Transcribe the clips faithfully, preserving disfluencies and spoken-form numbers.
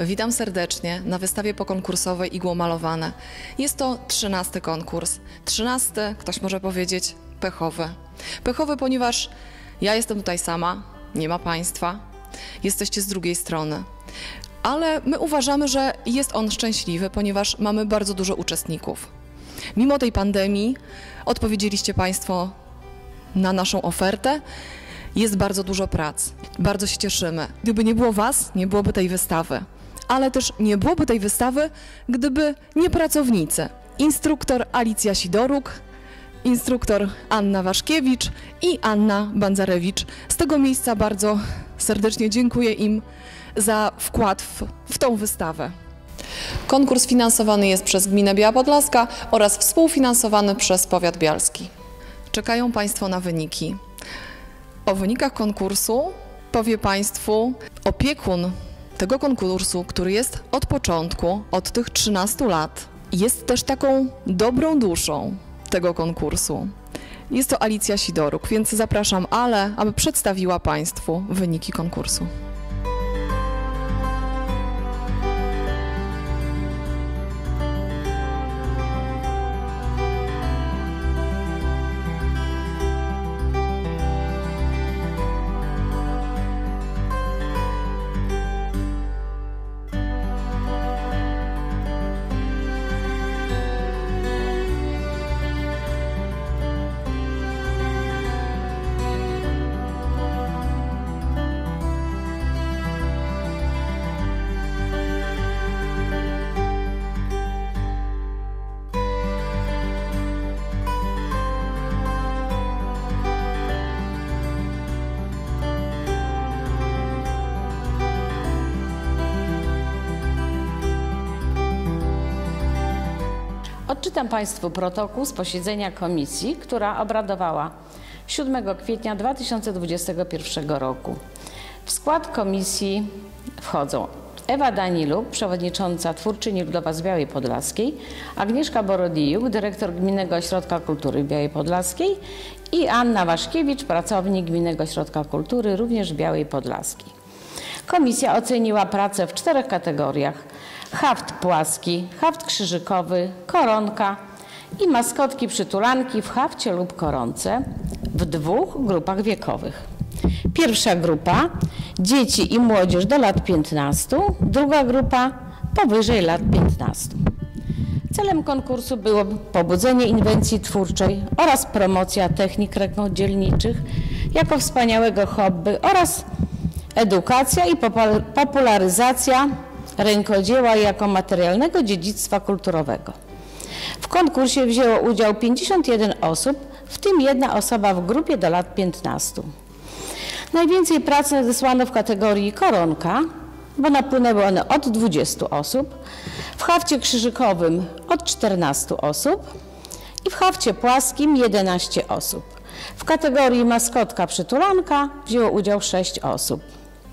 Witam serdecznie na wystawie pokonkursowej Igło malowane. Jest to trzynasty konkurs. Trzynasty, ktoś może powiedzieć, pechowy. Pechowy, ponieważ ja jestem tutaj sama, nie ma Państwa, jesteście z drugiej strony. Ale my uważamy, że jest on szczęśliwy, ponieważ mamy bardzo dużo uczestników. Mimo tej pandemii odpowiedzieliście Państwo na naszą ofertę. Jest bardzo dużo prac. Bardzo się cieszymy. Gdyby nie było Was, nie byłoby tej wystawy. Ale też nie byłoby tej wystawy, gdyby nie pracownicy. Instruktor Alicja Sidoruk, instruktor Anna Waszkiewicz i Anna Bandzarewicz. Z tego miejsca bardzo serdecznie dziękuję im za wkład w, w tą wystawę. Konkurs finansowany jest przez Gminę Biała Podlaska oraz współfinansowany przez Powiat Bialski. Czekają Państwo na wyniki. O wynikach konkursu powie Państwu opiekun tego konkursu, który jest od początku, od tych trzynastu lat. Jest też taką dobrą duszą tego konkursu. Jest to Alicja Sidoruk, więc zapraszam Ale, aby przedstawiła Państwu wyniki konkursu. Odczytam Państwu protokół z posiedzenia komisji, która obradowała siódmego kwietnia dwa tysiące dwudziestego pierwszego roku. W skład komisji wchodzą Ewa Daniluk, przewodnicząca Twórczyni Ludowa z Białej Podlaskiej, Agnieszka Borodijuk, dyrektor Gminnego Ośrodka Kultury w Białej Podlaskiej i Anna Waszkiewicz, pracownik Gminnego Ośrodka Kultury również w Białej Podlaskiej. Komisja oceniła pracę w czterech kategoriach: haft płaski, haft krzyżykowy, koronka i maskotki przytulanki w hafcie lub koronce w dwóch grupach wiekowych. Pierwsza grupa dzieci i młodzież do lat piętnastu, druga grupa powyżej lat piętnastu. Celem konkursu było pobudzenie inwencji twórczej oraz promocja technik rękodzielniczych jako wspaniałego hobby oraz edukacja i popularyzacja rękodzieła jako materialnego dziedzictwa kulturowego. W konkursie wzięło udział pięćdziesiąt jeden osób, w tym jedna osoba w grupie do lat piętnastu. Najwięcej prac nadesłano w kategorii koronka, bo napłynęły one od dwudziestu osób, w hafcie krzyżykowym od czternastu osób i w hafcie płaskim jedenaście osób. W kategorii maskotka przytulanka wzięło udział sześć osób.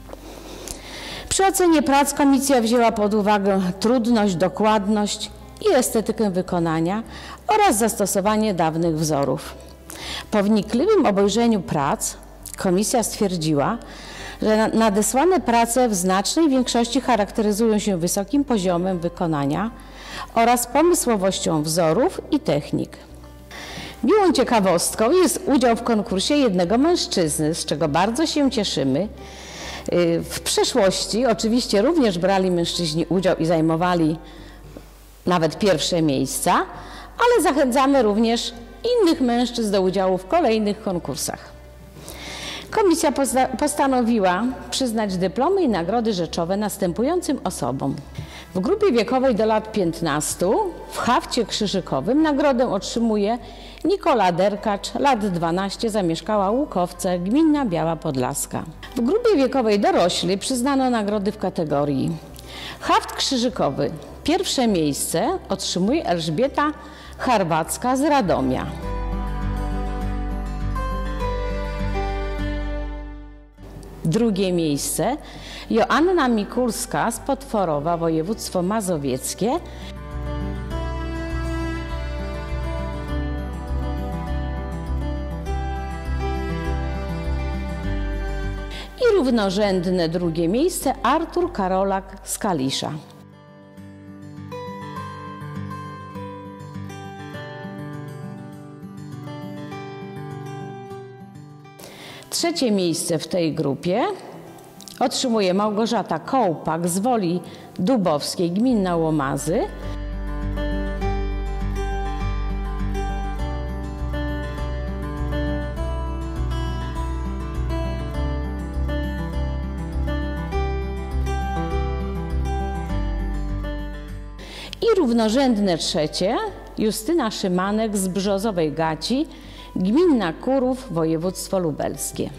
Przy ocenie prac komisja wzięła pod uwagę trudność, dokładność i estetykę wykonania oraz zastosowanie dawnych wzorów. Po wnikliwym obejrzeniu prac komisja stwierdziła, że nadesłane prace w znacznej większości charakteryzują się wysokim poziomem wykonania oraz pomysłowością wzorów i technik. Miłą ciekawostką jest udział w konkursie jednego mężczyzny, z czego bardzo się cieszymy. W przeszłości oczywiście również brali mężczyźni udział i zajmowali nawet pierwsze miejsca, ale zachęcamy również innych mężczyzn do udziału w kolejnych konkursach. Komisja postanowiła przyznać dyplomy i nagrody rzeczowe następującym osobom. W grupie wiekowej do lat piętnastu w hafcie krzyżykowym nagrodę otrzymuje Nikola Derkacz, lat dwanaście, zamieszkała Łukowce, gmina Biała Podlaska. W grupie wiekowej dorośli przyznano nagrody w kategorii haft krzyżykowy. Pierwsze miejsce otrzymuje Elżbieta Harwacka z Radomia. Drugie miejsce Joanna Mikulska z Potworowa, województwo mazowieckie. I równorzędne drugie miejsce Artur Karolak z Kalisza. Trzecie miejsce w tej grupie otrzymuje Małgorzata Kołpak z Woli Dubowskiej, gmina Łomazy. I równorzędne trzecie Justyna Szymanek z Brzozowej Gaci, gmina Kurów, województwo lubelskie.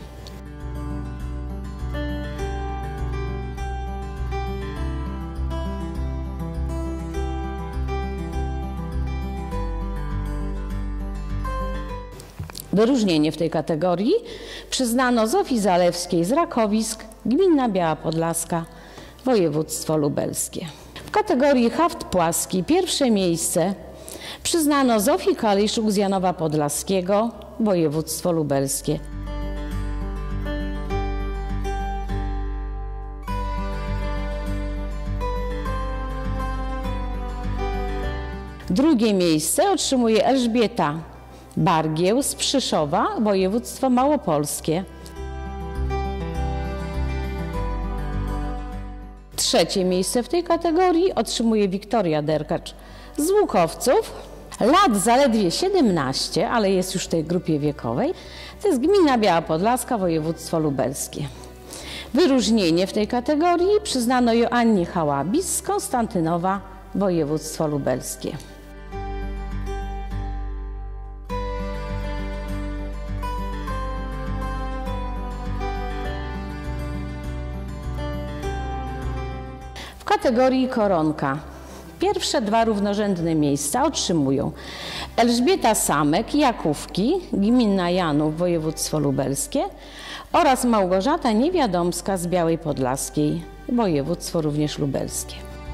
Wyróżnienie w tej kategorii przyznano Zofii Zalewskiej z Rakowisk, gmina Biała Podlaska, województwo lubelskie. W kategorii haft płaski pierwsze miejsce przyznano Zofii Kaliszuk z Janowa Podlaskiego, województwo lubelskie. Drugie miejsce otrzymuje Elżbieta Bargieł z Przyszowa, województwo małopolskie. Trzecie miejsce w tej kategorii otrzymuje Wiktoria Derkacz z Łukowców. Lat zaledwie siedemnaście, ale jest już w tej grupie wiekowej. To jest gmina Biała Podlaska, województwo lubelskie. Wyróżnienie w tej kategorii przyznano Joannie Hałabis z Konstantynowa, województwo lubelskie. W kategorii koronka pierwsze dwa równorzędne miejsca otrzymują Elżbieta Samek, Jakówki, gmina Janów, województwo lubelskie oraz Małgorzata Niewiadomska z Białej Podlaskiej, województwo również lubelskie.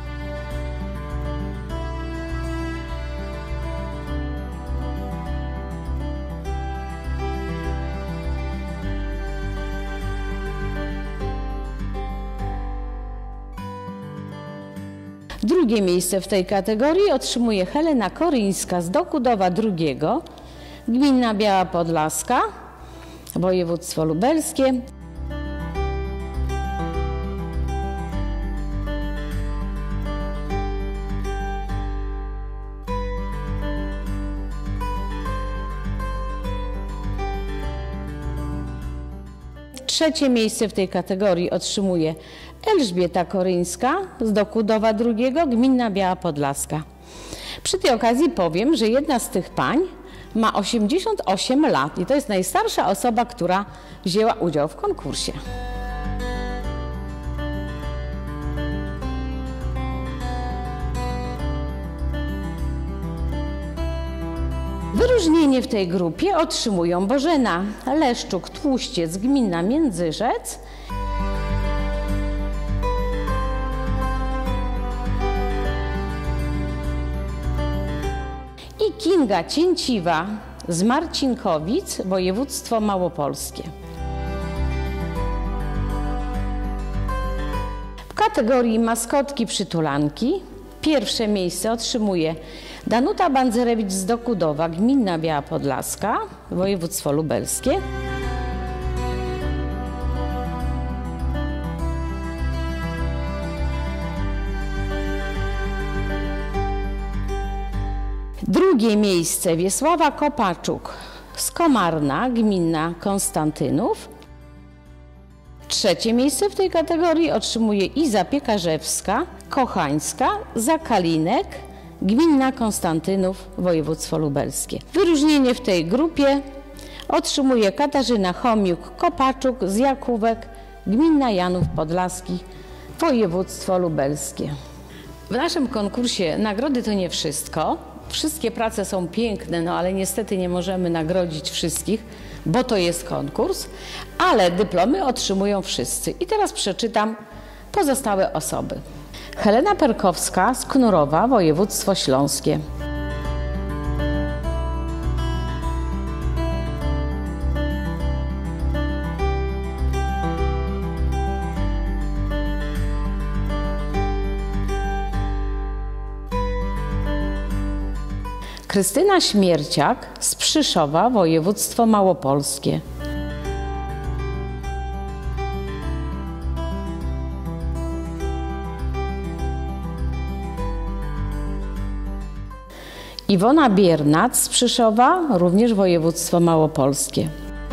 Drugie miejsce w tej kategorii otrzymuje Helena Koryńska z Dokudowa drugiego, gmina Biała Podlaska, województwo lubelskie. Trzecie miejsce w tej kategorii otrzymuje Elżbieta Koryńska z Dokudowa drugiego, gmina Biała Podlaska. Przy tej okazji powiem, że jedna z tych pań ma osiemdziesiąt osiem lat i to jest najstarsza osoba, która wzięła udział w konkursie. Wyróżnienie w tej grupie otrzymują Bożena Leszczuk-Tłuściec, gmina Międzyrzec i Kinga Cięciwa z Marcinkowic, województwo małopolskie. W kategorii maskotki przytulanki pierwsze miejsce otrzymuje Danuta Bandzerewicz z Dokudowa, gmina Biała Podlaska, województwo lubelskie. Drugie miejsce Wiesława Kopaczuk z Komarna, gmina Konstantynów. Trzecie miejsce w tej kategorii otrzymuje Iza Piekarzewska, Kochańska, Zakalinek, gmina Konstantynów, województwo lubelskie. Wyróżnienie w tej grupie otrzymuje Katarzyna Chomiuk-Kopaczuk z Jakówek, gmina Janów Podlaski, województwo lubelskie. W naszym konkursie nagrody to nie wszystko. Wszystkie prace są piękne, no ale niestety nie możemy nagrodzić wszystkich, bo to jest konkurs, ale dyplomy otrzymują wszyscy. I teraz przeczytam pozostałe osoby. Helena Perkowska z Knurowa, województwo śląskie. Krystyna Śmierciak z Przyszowa, województwo małopolskie. Iwona Biernat z Przyszowa, również województwo małopolskie.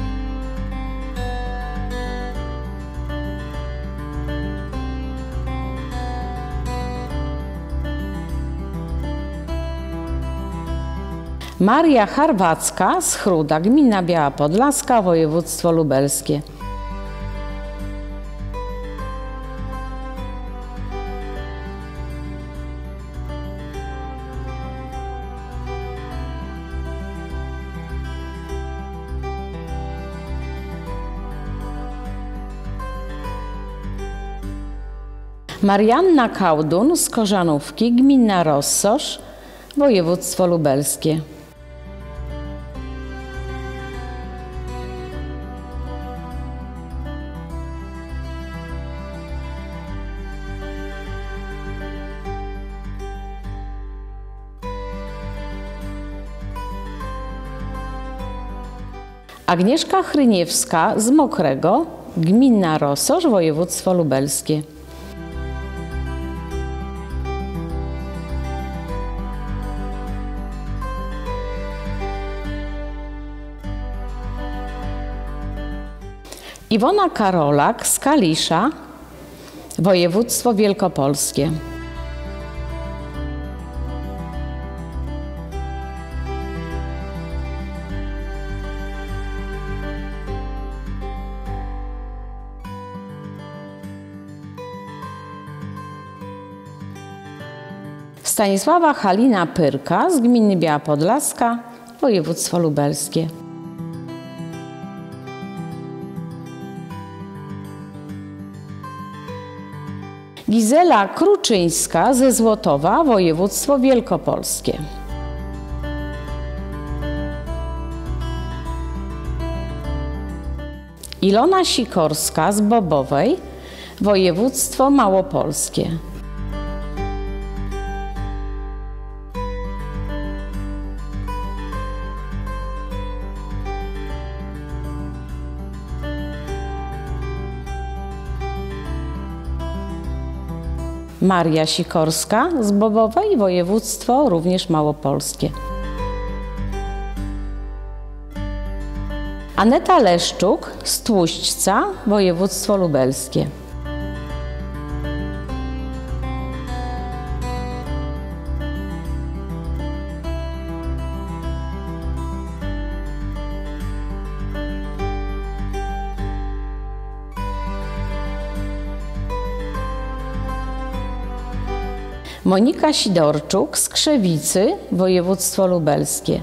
Maria Harwacka z Chruda, gmina Biała Podlaska, województwo lubelskie. Marianna Kałdun z Korzanówki, gmina Rozsosz, województwo lubelskie. Agnieszka Chryniewska z Mokrego, gmina Rozsosz, województwo lubelskie. Iwona Karolak z Kalisza, województwo wielkopolskie. Stanisława Halina Pyrka z gminy Biała Podlaska, województwo lubelskie. Gizela Kruczyńska ze Złotowa, województwo wielkopolskie. Ilona Sikorska z Bobowej, województwo małopolskie. Maria Sikorska z Bobowej, województwo również małopolskie. Aneta Leszczuk z Tłuśćca, województwo lubelskie. Monika Sidorczuk z Krzewicy, województwo lubelskie.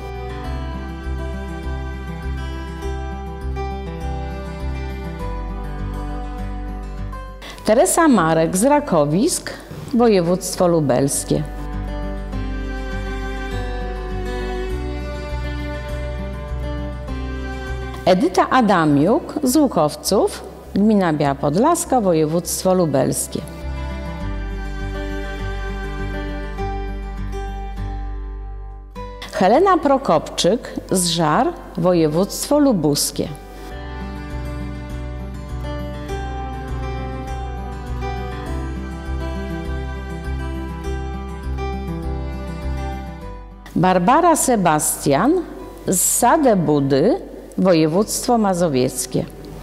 Teresa Marek z Rakowisk, województwo lubelskie. Edyta Adamiuk z Łukowców, gmina Biała Podlaska, województwo lubelskie. Helena Prokopczyk z Żar, województwo lubuskie. Barbara Sebastian z Sadebudy, województwo mazowieckie.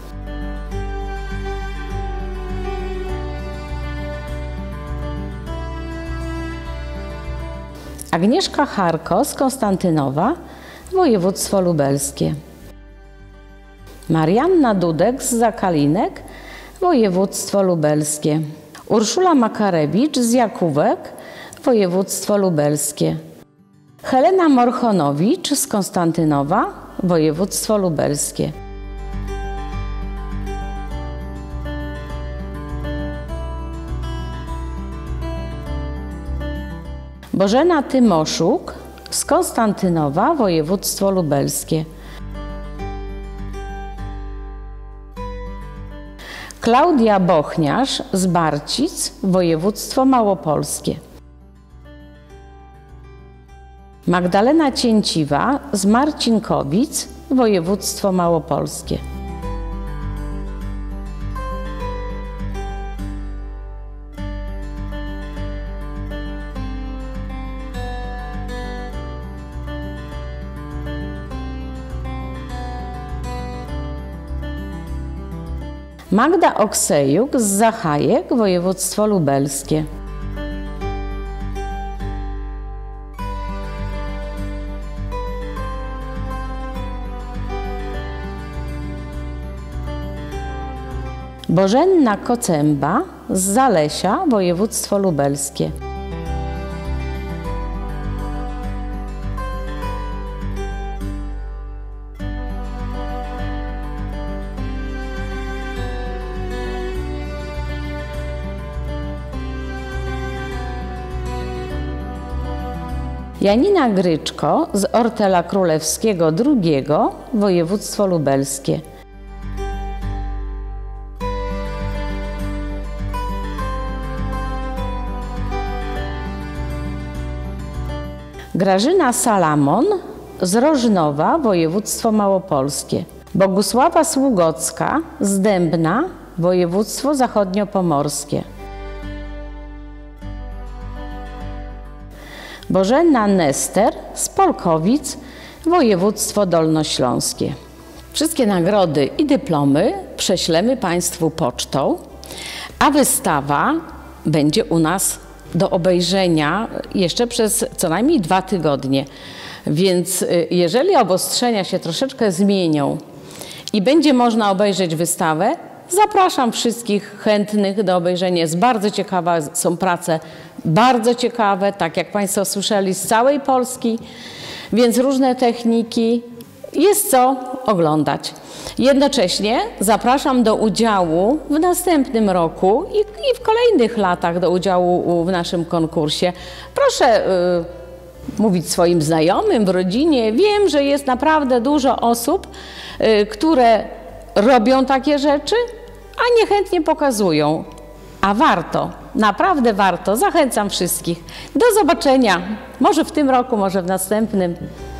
Agnieszka Harko z Konstantynowa, województwo lubelskie. Marianna Dudek z Zakalinek, województwo lubelskie. Urszula Makarewicz z Jakówek, województwo lubelskie. Helena Morchonowicz z Konstantynowa, województwo lubelskie. Bożena Tymoszuk z Konstantynowa, województwo lubelskie. Klaudia Bochniarz z Barcic, województwo małopolskie. Magdalena Cięciwa z Marcinkowic, województwo małopolskie. Magda Oksejuk z Zachajek, województwo lubelskie. Bożenna Kocęba z Zalesia, województwo lubelskie. Janina Gryczko z Ortela Królewskiego drugiego, województwo lubelskie. Grażyna Salamon z Rożnowa, województwo małopolskie. Bogusława Sługocka z Dębna, województwo zachodniopomorskie. Bożena Nester z Polkowic, województwo dolnośląskie. Wszystkie nagrody i dyplomy prześlemy Państwu pocztą, a wystawa będzie u nas do obejrzenia jeszcze przez co najmniej dwa tygodnie. Więc jeżeli obostrzenia się troszeczkę zmienią i będzie można obejrzeć wystawę, zapraszam wszystkich chętnych do obejrzenia. Jest bardzo ciekawa, są prace bardzo ciekawe, tak jak Państwo słyszeli, z całej Polski, więc różne techniki, jest co oglądać. Jednocześnie zapraszam do udziału w następnym roku i, i w kolejnych latach do udziału w naszym konkursie. Proszę y, mówić swoim znajomym, w rodzinie. Wiem, że jest naprawdę dużo osób, y, które robią takie rzeczy, a niechętnie pokazują. A warto, naprawdę warto. Zachęcam wszystkich. Do zobaczenia. Może w tym roku, może w następnym.